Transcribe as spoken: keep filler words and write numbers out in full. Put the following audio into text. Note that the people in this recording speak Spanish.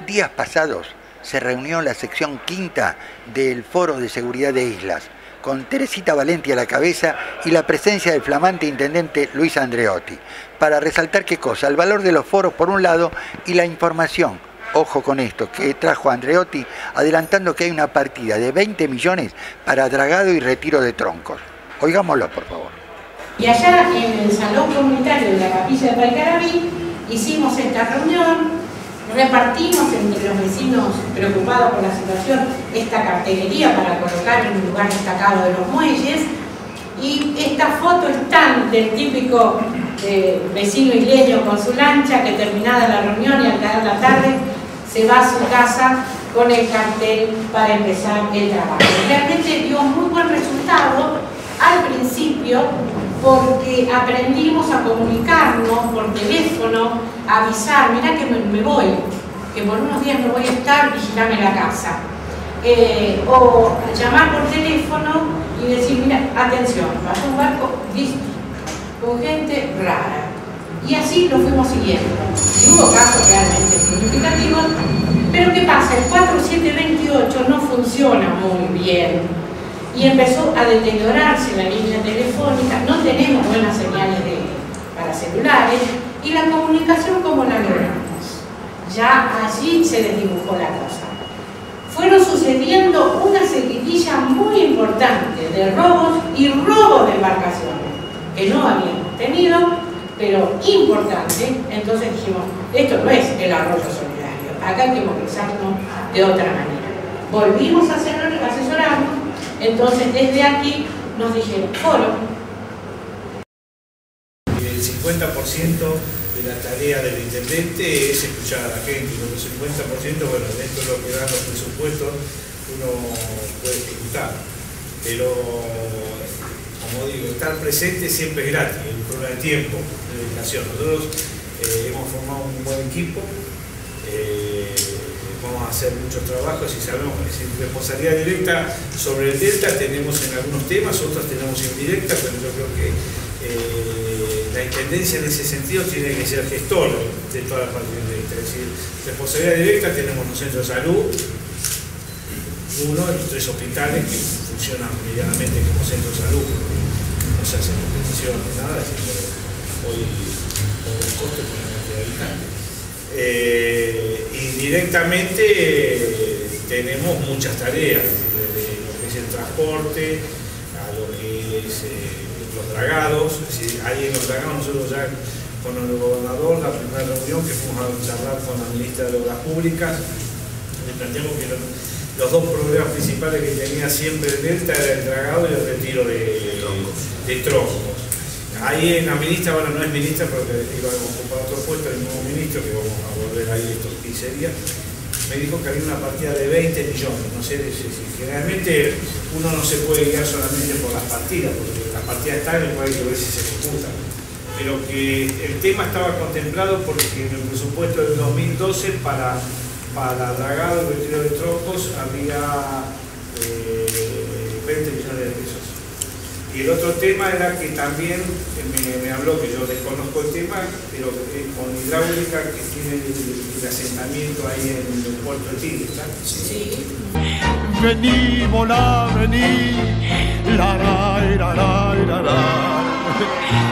Días pasados se reunió la sección quinta del Foro de Seguridad de Islas, con Teresita Valenti a la cabeza y la presencia del flamante intendente Luis Andreotti, para resaltar qué cosa, el valor de los foros por un lado y la información, ojo con esto, que trajo Andreotti, adelantando que hay una partida de veinte millones para dragado y retiro de troncos. Oigámoslo, por favor. Y allá en el salón comunitario de la capilla de Paicarabí hicimos esta reunión, repartimos entre los vecinos preocupados por la situación esta cartelería para colocar en un lugar destacado de los muelles, y esta foto es tan del típico eh, vecino isleño con su lancha que, terminada la reunión y al caer la tarde se va a su casa con el cartel para empezar el trabajo. Realmente dio muy buen resultado al principio, porque aprendimos a comunicarnos por teléfono, a avisar, mirá que me, me voy, que por unos días no voy a estar, vigilame la casa. Eh, o llamar por teléfono y decir, mira, atención, pasó un barco, listo, con gente rara. Y así lo fuimos siguiendo. Y hubo casos realmente significativos, pero ¿qué pasa? El cuatro siete veintiocho no funciona muy bien. Y empezó a deteriorarse la línea telefónica, no tenemos buenas señales de, para celulares, y la comunicación, ¿cómo la logramos? Ya allí se desdibujó la cosa. Fueron sucediendo una seguidilla muy importante de robos y robos de embarcaciones, que no habíamos tenido, pero importante. Entonces dijimos, esto no es el arroyo solidario, acá hay que movilizarnos de otra manera. Volvimos a asesorarnos. Entonces, desde aquí nos dijeron, foro. El cincuenta por ciento de la tarea del intendente es escuchar a la gente, y el cincuenta por ciento, bueno, dentro de lo que dan los presupuestos, uno puede ejecutar. Pero, como digo, estar presente siempre es gratis, es un problema de tiempo, de dedicación. Nosotros eh, hemos formado un buen equipo. Eh, Vamos a hacer muchos trabajos y sabemos que sin responsabilidad directa sobre el Delta tenemos en algunos temas, otros tenemos indirecta, pero yo creo que eh, la intendencia en ese sentido tiene que ser gestor de toda la parte directa. Es decir, responsabilidad directa tenemos los centros de salud, uno de los tres hospitales que funcionan medianamente como centros de salud, no se hacen competiciones, nada, es decir, hoy por el costo por la cantidad de habitantes. Eh, indirectamente eh, tenemos muchas tareas, desde lo que es el transporte a lo que es eh, los dragados. Es decir, ahí en los dragados nosotros ya con el gobernador, la primera reunión que fuimos a charlar con la ministra de Obras Públicas, le planteamos que los, los dos problemas principales que tenía siempre el Delta era el dragado y el retiro de troncos. De troncos. Ahí en la ministra, bueno, no es ministra porque iba a ocupar otro puesto, el nuevo ministro, que vamos a volver ahí estos quince días, me dijo que había una partida de veinte millones. No sé, si, si, generalmente uno no se puede guiar solamente por las partidas, porque las partidas están y hay que ver si se ejecutan. Pero que el tema estaba contemplado porque en el presupuesto del dos mil doce para, para dragado y retiro de troncos había eh, veinte millones de pesos. Y el otro tema era que también me, me habló, que yo desconozco el tema, pero eh, con hidráulica que tiene el, el asentamiento ahí en el puerto de Tigre, ¿está? Sí. Vení, volá, vení, la, la, la, la, la, la.